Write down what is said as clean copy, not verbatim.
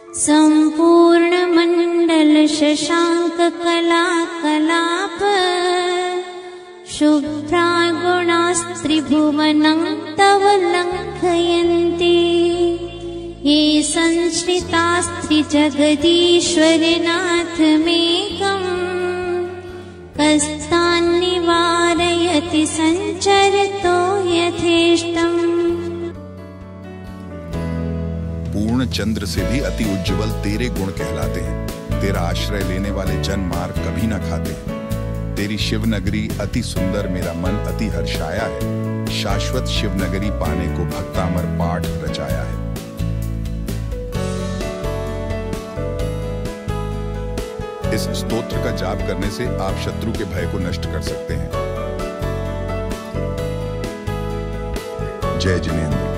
सम्पूर्णमण्डल शशाङ्ककलाकलाप शुभ्रागुणास्त्रिभुवनं तव लङ्घयन्ति। ये संश्रितास्त्रिजगदीश्वरनाथमेकम् कस्तान्निवारयति संचरतो यथेष्टम्। पूर्ण चंद्र से भी अति उज्ज्वल तेरे गुण कहलाते हैं। तेरा आश्रय लेने वाले जन मार कभी न खाते। तेरी शिवनगरी अति सुंदर, मेरा मन अति हर्षाया है। शाश्वत शिवनगरी पाने को भक्तामर पाठ रचाया है। इस स्तोत्र का जाप करने से आप शत्रु के भय को नष्ट कर सकते हैं। जय जिनेंद्र।